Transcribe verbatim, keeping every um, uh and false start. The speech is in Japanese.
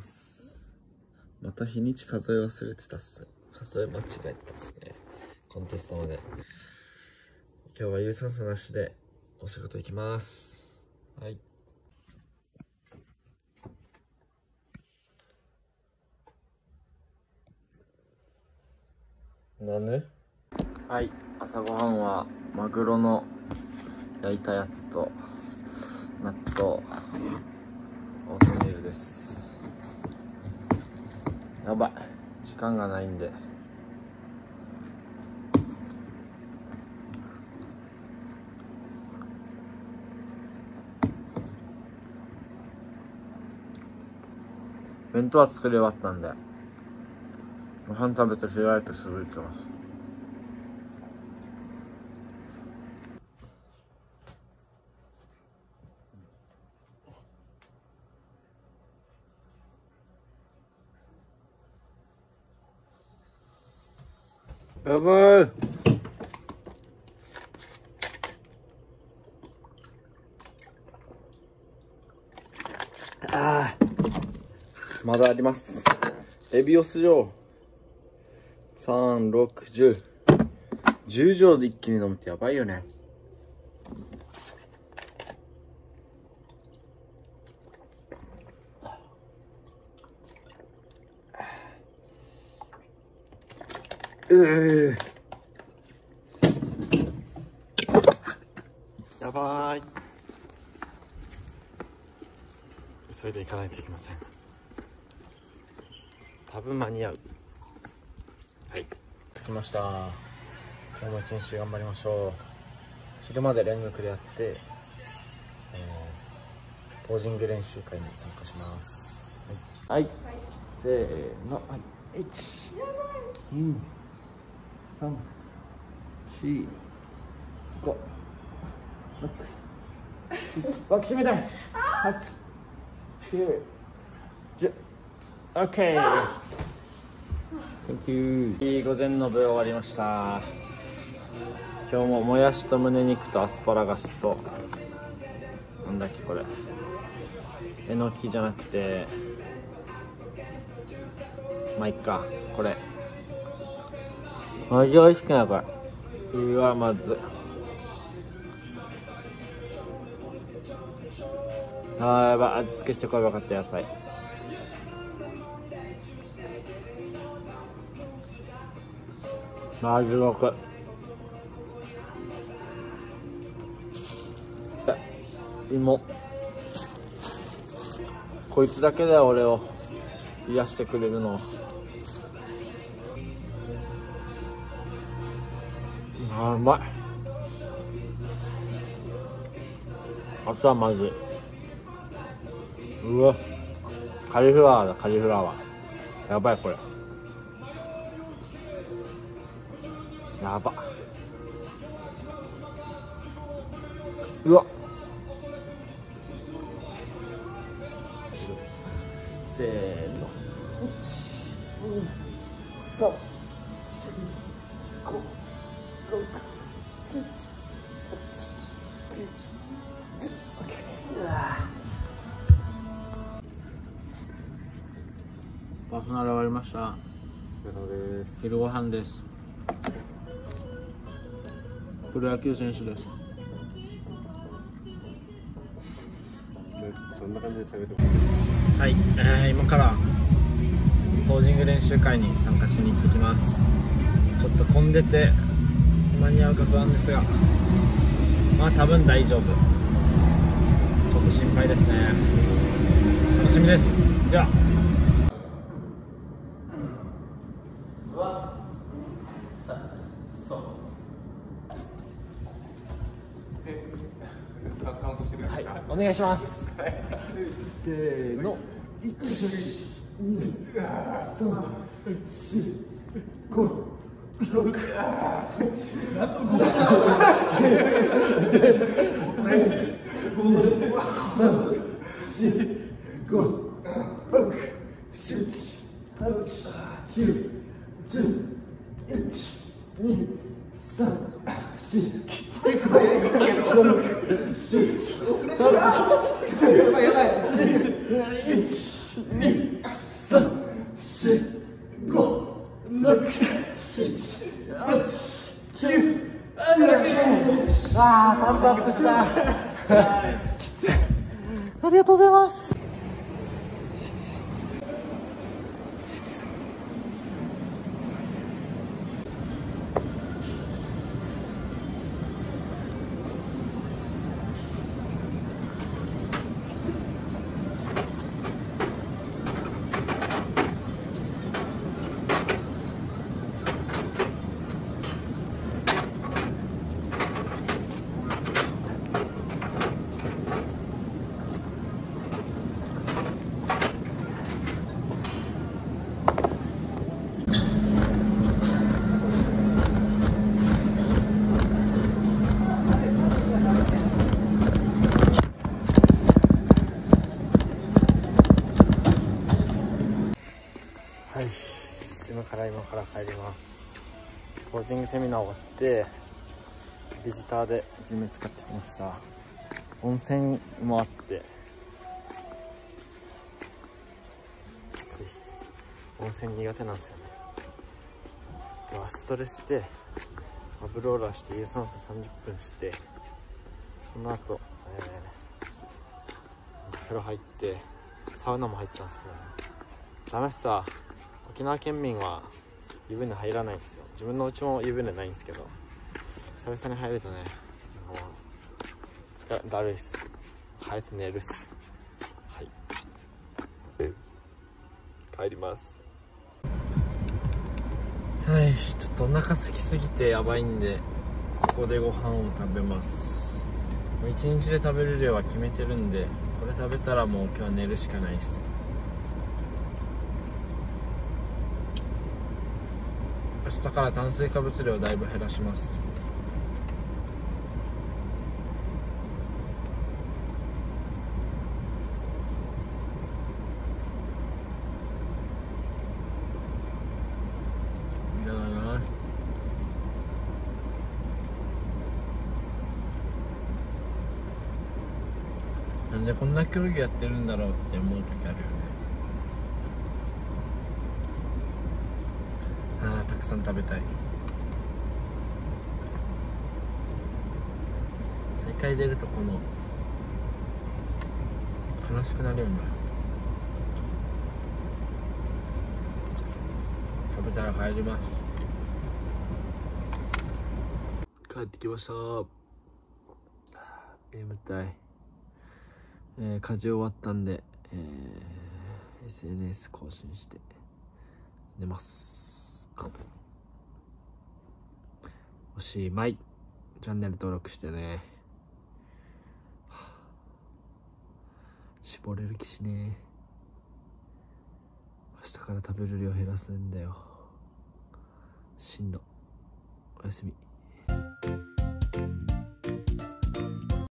。また日にち数え忘れてたっす。数え間違えたっすね。コンテストまで。今日は有酸素なしでお仕事行きます。はい。だね。はい、朝ごはんはマグロの焼いたやつと納豆、オートミールです。やばい、時間がないんで。弁当は作り終わったんで、ご飯食べて着替えてすぐ行きます。やばい。ああ、まだあります。エビオス錠さん、ろく、じゅう。じゅう錠で一気に飲むってやばいよね。うー、やばーい。急いで行かないといけません。多分間に合う。はい、着きました。今日も一日頑張りましょう。昼まで連続でやって、えー、ポージング練習会に参加します。はい、はい、せーの、はい、いち、に、さん、よん、ご、ろく、なな、脇締めてはち、きゅう、じゅう。 OK。 Thank you。 いい午前の部終わりました。今日ももやしと胸肉とアスパラガスと、なんだっけこれ、えのきじゃなくて、まあいっか、これマジ美味しくないこれ。うわ、まずあーやばい、味付けしてこればかった野菜。マジよく芋、こいつだけだよ俺を癒してくれるの。あーうまい。あとはまずいうわ、カリフラワーだ、カリフラワーやばいこれ、やば。うわ、せーの、いち、に、さん、よん、ご、ろく、なな、はち、きゅう、じゅう。 OK。 パーソナル終わりました。お疲れ様です。昼ご飯です。プロ野球選手です。 どんな感じで喋る？ はい、えー、今からポージング練習会に参加しに行ってきます。ちょっと混んでて間に合うか不安ですが、まあ多分大丈夫。ちょっと心配ですね。楽しみです。では。 カウントしてくれますか？ はい、お願いします。せーの、いち、に、さん、よん、ご、ろく、なな、ご、さん、ご、ろく、なな、はち、きゅう、じゅう、いち、に、さん、よん、ご、ろく、なな、やばいやばい。いち、に、 きつい。ありがとうございます。はい、ジムから今から帰ります。ポージングセミナー終わってビジターでジム使ってきました。温泉もあってきつい。温泉苦手なんですよね。で足トレしてアブローラーして有酸素さんじゅっぷんして、その後、えー、風呂入ってサウナも入ったんですけどね、ダメっすさ。沖縄県民は湯船入らないんですよ。自分のうちも湯船ないんですけど、久々に入るとね、もう疲れだるいっす。帰って寝るっす。はい、帰ります。はい、ちょっとお腹空きすぎてやばいんで、ここでご飯を食べます。もう一日で食べる量は決めてるんで、これ食べたらもう今日は寝るしかないっす。明日から炭水化物量をだいぶ減らします。いただきます。なんでこんな競技やってるんだろうって思う時あるよね。ああ、たくさん食べたい。大会出るとこの悲しくなるよね。食べたら帰ります。帰ってきました。眠たい。えー、家事終わったんで、えー、エスエヌエス 更新して寝ます。おしまい。チャンネル登録してね。絞れる気しねえ。明日から食べる量減らすんだよ。しんど。おやすみ。